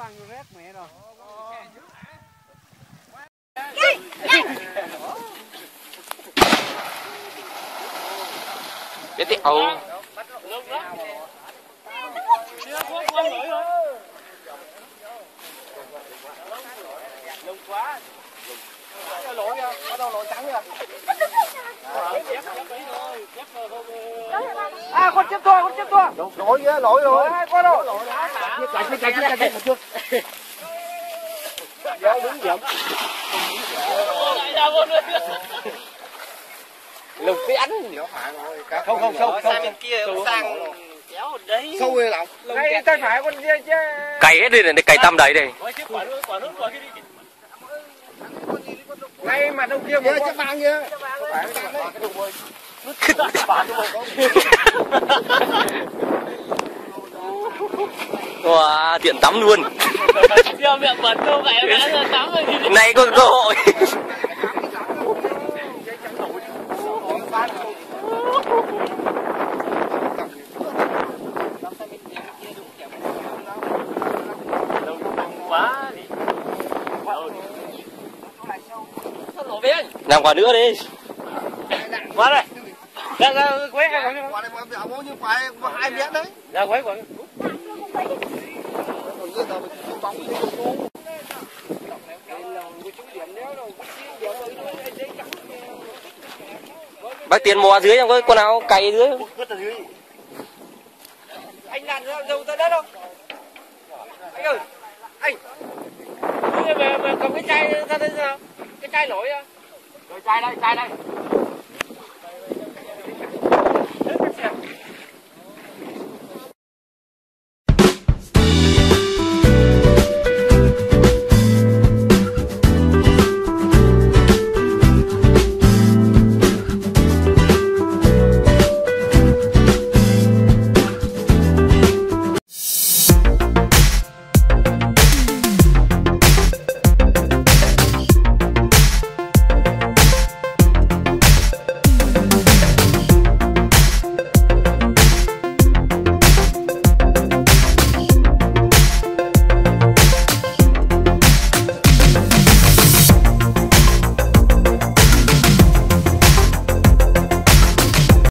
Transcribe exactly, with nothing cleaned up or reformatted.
Mang rét mẹ rồi. Biết tí ầu. Lung quá. Lội ra, bắt đầu lội trắng rồi. À, con chép thua, con chép thua. Lội kìa, lội rồi. Hai con đâu. Chạy chạy chạy chạy chạy chưa. Vô đứng dậm. Lục cái ánh không không không không bên kia sang kéo đấy sâu rồi lắm ngay tay phải con kia chứ Cày hết đi để cày tăm đầy đây ngay mà đông kia một chiếc vàng kia wow, tiện tắm luôn miệng bẩn không phải em đã tắm rồi này có cơ hội. quá đi Làm quả nữa đi. quá đây ra ra quế hai quả quả này mà bao nhiêu quả hai mét đấy ra quế quả Bác Tiến mò dưới trong cái con áo cày dưới. anh làm dâu tới đất không anh ơi anh về về cầm cái chai ra đây nào cái chai nổi á rồi chai đây chai đây